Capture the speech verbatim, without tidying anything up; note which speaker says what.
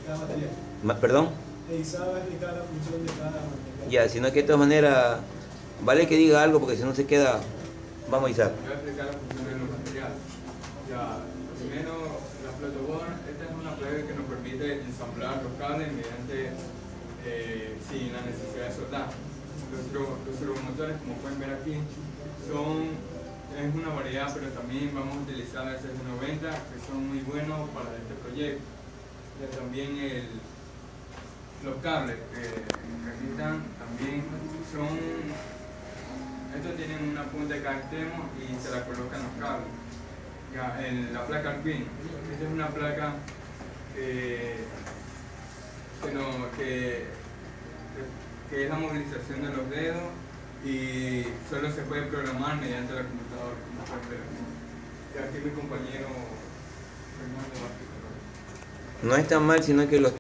Speaker 1: cada material.
Speaker 2: Ma- ¿Perdón?
Speaker 1: Eiza va a explicar la función de cada material.
Speaker 2: Ya, sino que de todas maneras, vale que diga algo porque si no se queda, vamos a Isaac.
Speaker 3: Voy a explicar la función de los materiales. Ya, primero, la placa-board, esta es una placa que nos permite ensamblar los cables mediante, eh, sin la necesidad de soldar. Los, los servomotores, como pueden ver aquí, son, es una variedad, pero también vamos a utilizar el C noventa, que son muy buenos para este proyecto. Ya también el, los cables que, que aquí están, también son, estos tienen una punta de cada extremo y se la colocan los cables. Ya, en la placa Alpine, esta es una placa eh, que, no, que, que es la movilización de los dedos y solo se puede programar mediante la computadora, como pueden ver aquí. Y aquí mi compañero Fernando va a explicar.
Speaker 2: No es tan mal, sino que los